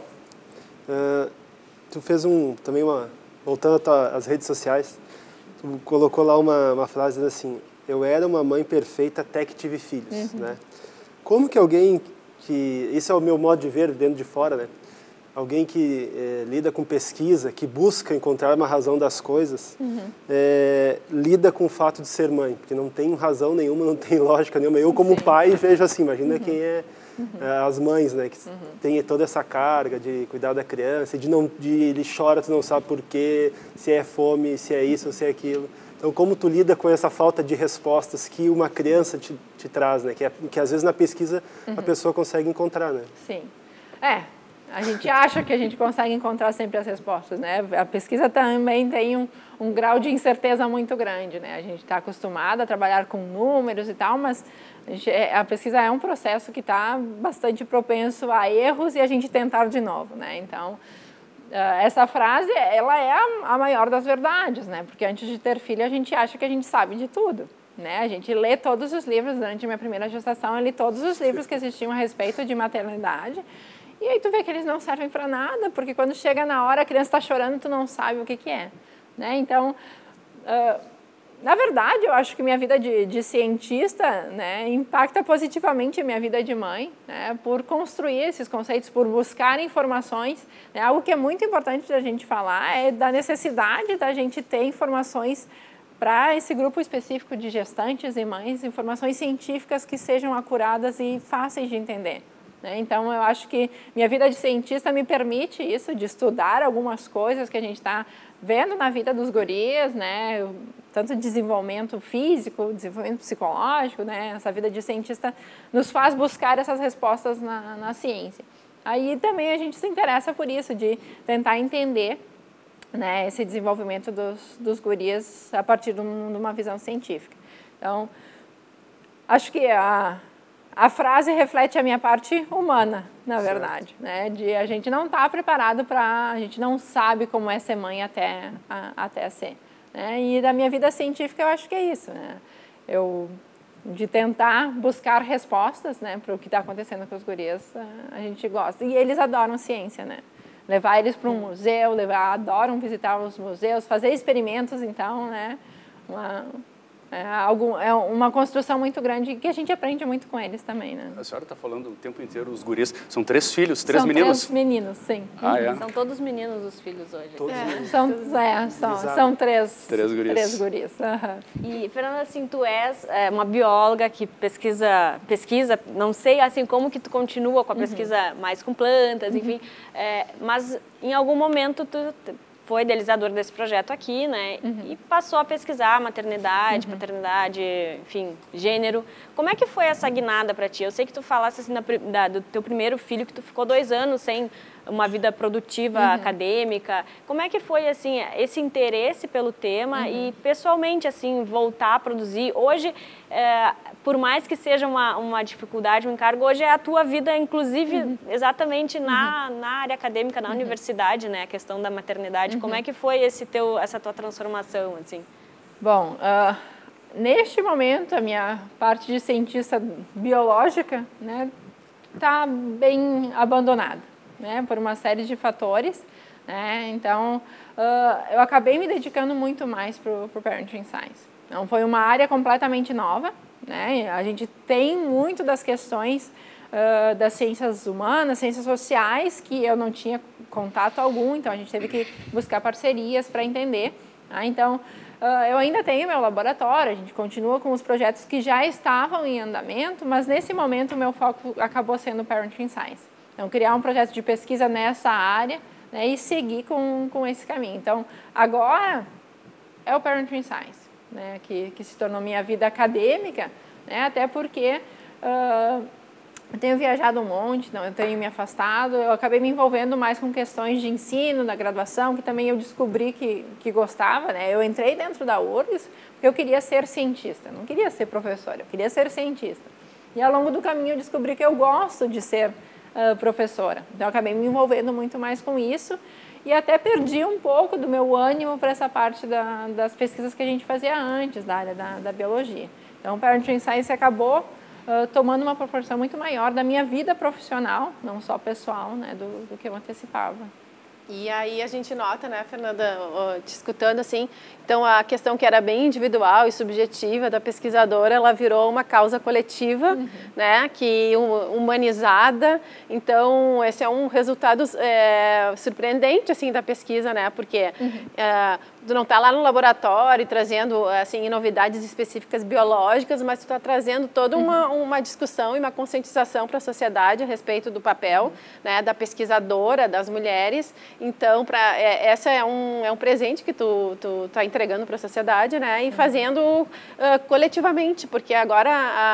Uh, tu fez um, também uma, voltando às redes sociais, tu colocou lá uma, uma frase assim: eu era uma mãe perfeita até que tive filhos, uhum. né? Como que alguém que... Isso é o meu modo de ver dentro de fora, né? Alguém que é, lida com pesquisa, que busca encontrar uma razão das coisas, uhum. é, lida com o fato de ser mãe, porque não tem razão nenhuma, não tem lógica nenhuma. Eu, como Sim. pai, vejo assim, imagina uhum. quem é, uhum. é as mães, né? Que uhum. tem toda essa carga de cuidar da criança, de não, de ele chora, tu não sabe por quê, se é fome, se é isso ou se é aquilo. Então, como tu lida com essa falta de respostas que uma criança te, te traz, né? Que, é, que às vezes na pesquisa uhum. a pessoa consegue encontrar, né? Sim. É, a gente acha que a gente consegue encontrar sempre as respostas, né? A pesquisa também tem um, um grau de incerteza muito grande, né? A gente está acostumado a trabalhar com números e tal, mas a, gente, a pesquisa é um processo que está bastante propenso a erros e a gente tentar de novo, né? Então, essa frase, ela é a, a maior das verdades, né? Porque antes de ter filho, a gente acha que a gente sabe de tudo, né? A gente lê todos os livros. Durante a minha primeira gestação, eu li todos os livros que existiam a respeito de maternidade. E aí tu vê que eles não servem para nada, porque quando chega na hora, a criança está chorando, tu não sabe o que que é, né? Então, uh, na verdade, eu acho que minha vida de, de cientista, né, impacta positivamente a minha vida de mãe, né, por construir esses conceitos, por buscar informações. Né? Algo que é muito importante da gente falar é da necessidade da gente ter informações para esse grupo específico de gestantes e mães, informações científicas que sejam acuradas e fáceis de entender. Né? Então, eu acho que minha vida de cientista me permite isso, de estudar algumas coisas que a gente está vendo na vida dos guris, né? Tanto desenvolvimento físico, desenvolvimento psicológico, né? Essa vida de cientista nos faz buscar essas respostas na, na ciência. Aí também a gente se interessa por isso, de tentar entender, né, esse desenvolvimento dos, dos guris a partir de, um, de uma visão científica. Então, acho que a, a frase reflete a minha parte humana, na verdade, né, de a gente não estar preparado para, a gente não sabe como é ser mãe até, a, até ser. Né, e da minha vida científica eu acho que é isso, né, eu, de tentar buscar respostas, né, para o que está acontecendo com os guris, a gente gosta. E eles adoram ciência, né. Levar eles para um museu, levar, adoram visitar os museus, fazer experimentos, então, né, uma, é, algo, é uma construção muito grande que a gente aprende muito com eles também, né. A senhora está falando o tempo inteiro, os guris, são três filhos, três são meninos? Três meninos, sim. Ah, é? São todos meninos os filhos hoje. Todos é, são, é, são, são três, três guris. Três guris. Uhum. E, Fernanda, assim, tu és é, uma bióloga que pesquisa, pesquisa, não sei, assim, como que tu continua com a pesquisa uhum. mais com plantas, enfim, uhum. é, mas em algum momento tu foi idealizador desse projeto aqui, né, uhum. e passou a pesquisar maternidade, uhum. paternidade, enfim, gênero. Como é que foi essa guinada para ti? Eu sei que tu falaste assim, da, da, do teu primeiro filho, que tu ficou dois anos sem uma vida produtiva, uhum. acadêmica. Como é que foi, assim, esse interesse pelo tema uhum. e, pessoalmente, assim, voltar a produzir? Hoje, é, por mais que seja uma, uma dificuldade, um encargo, hoje é a tua vida, inclusive, uhum. exatamente na, uhum. na área acadêmica, na uhum. universidade, né? A questão da maternidade. Uhum. Como é que foi esse teu, essa tua transformação, assim? Bom, uh, neste momento, a minha parte de cientista biológica, né, tá bem abandonada, né, por uma série de fatores, né, então uh, eu acabei me dedicando muito mais para o Parenting Science. Então, foi uma área completamente nova, né, a gente tem muito das questões uh, das ciências humanas, ciências sociais, que eu não tinha contato algum, então a gente teve que buscar parcerias para entender, tá? Então, uh, eu ainda tenho meu laboratório, a gente continua com os projetos que já estavam em andamento, mas nesse momento o meu foco acabou sendo o Parenting Science. Então, criar um projeto de pesquisa nessa área, né, e seguir com, com esse caminho. Então, agora é o Parenting Science, né, que, que se tornou minha vida acadêmica, né, até porque uh, eu tenho viajado um monte, não, eu tenho me afastado, eu acabei me envolvendo mais com questões de ensino, na graduação, que também eu descobri que, que gostava, né, eu entrei dentro da U R G S porque eu queria ser cientista, não queria ser professora, eu queria ser cientista. E ao longo do caminho eu descobri que eu gosto de ser Uh, professora. Então, eu acabei me envolvendo muito mais com isso e até perdi um pouco do meu ânimo para essa parte da, das pesquisas que a gente fazia antes, da área da, da biologia. Então, o Parenting Science acabou uh, tomando uma proporção muito maior da minha vida profissional, não só pessoal, né, do, do que eu antecipava. E aí a gente nota, né, Fernanda, te escutando assim, então a questão que era bem individual e subjetiva da pesquisadora, ela virou uma causa coletiva, uhum. né, que humanizada. Então esse é um resultado é, surpreendente assim da pesquisa, né, porque uhum. é, tu não está lá no laboratório trazendo assim novidades específicas biológicas, mas tu está trazendo toda uma, uhum. uma discussão e uma conscientização para a sociedade a respeito do papel, uhum. né, da pesquisadora, das mulheres. Então, pra, é, essa é um, é um presente que tu está entregando para a sociedade, né? E fazendo uh, coletivamente, porque agora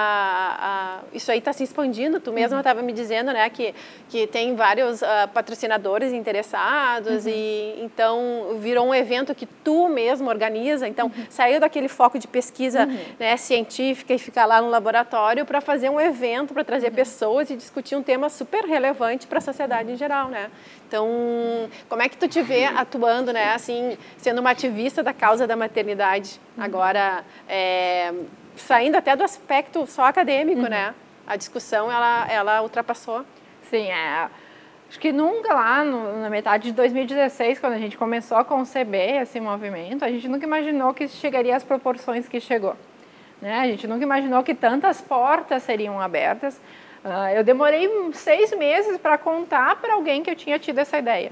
a, a, isso aí está se expandindo. Tu mesma estava uhum. me dizendo, né, que, que tem vários uh, patrocinadores interessados, uhum. e então virou um evento que tu mesmo organiza. Então, uhum. saiu daquele foco de pesquisa uhum. né, científica e ficar lá no laboratório para fazer um evento, para trazer uhum. pessoas e discutir um tema super relevante para a sociedade em geral, né? Então, como é que tu te vê atuando, né, assim, sendo uma ativista da causa da maternidade, uhum. agora é, saindo até do aspecto só acadêmico, uhum. né? A discussão, ela, ela ultrapassou. Sim, é. Acho que nunca lá no, na metade de dois mil e dezesseis, quando a gente começou a conceber esse movimento, a gente nunca imaginou que chegaria às proporções que chegou, né? A gente nunca imaginou que tantas portas seriam abertas. Uh, eu demorei seis meses para contar para alguém que eu tinha tido essa ideia. O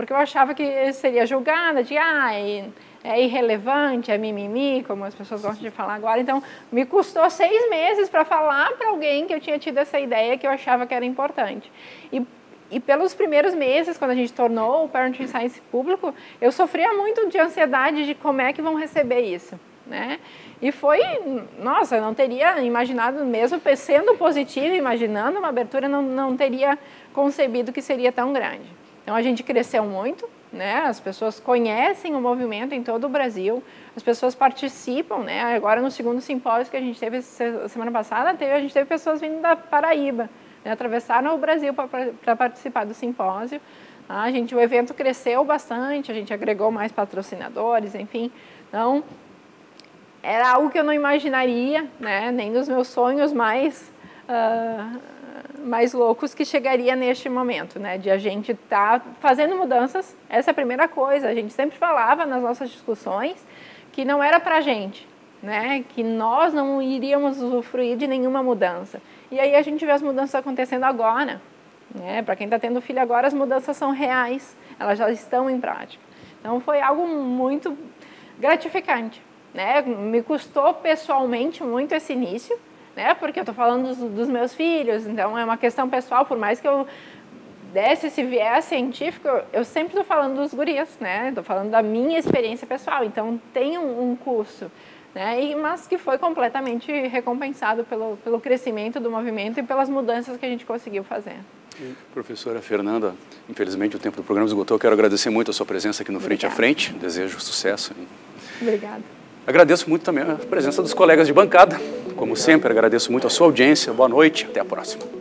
Porque eu achava que seria julgada de, ah, é irrelevante, é mimimi, como as pessoas gostam de falar agora. Então, me custou seis meses para falar para alguém que eu tinha tido essa ideia que eu achava que era importante. E, e pelos primeiros meses, quando a gente tornou o Parenting Science público, eu sofria muito de ansiedade de como é que vão receber isso, né? E foi, nossa, eu não teria imaginado, mesmo sendo positivo, imaginando uma abertura, não, não teria concebido que seria tão grande. Então, a gente cresceu muito, né? As pessoas conhecem o movimento em todo o Brasil, as pessoas participam, né? Agora, no segundo simpósio que a gente teve semana passada, teve, a gente teve pessoas vindo da Paraíba, né? Atravessaram o Brasil para participar do simpósio. A gente, o evento cresceu bastante, a gente agregou mais patrocinadores, enfim. Então, era algo que eu não imaginaria, né? Nem nos meus sonhos mais... Uh, mais loucos que chegaria neste momento, né, de a gente estar tá fazendo mudanças. Essa é a primeira coisa. A gente sempre falava nas nossas discussões que não era para a gente, né, que nós não iríamos usufruir de nenhuma mudança. E aí a gente vê as mudanças acontecendo agora, né? Para quem está tendo filho agora, as mudanças são reais, elas já estão em prática. Então foi algo muito gratificante, né? Me custou pessoalmente muito esse início, né? Porque eu estou falando dos, dos meus filhos, então é uma questão pessoal, por mais que eu desse esse viés científico, eu sempre estou falando dos gurias, né? Estou falando da minha experiência pessoal, então tem um, um custo, né? E, mas que foi completamente recompensado pelo, pelo crescimento do movimento e pelas mudanças que a gente conseguiu fazer. Professora Fernanda, infelizmente o tempo do programa esgotou, eu quero agradecer muito a sua presença aqui no Frente a Frente, desejo sucesso. Obrigada. Agradeço muito também a presença dos colegas de bancada. Como sempre, agradeço muito a sua audiência. Boa noite, até a próxima.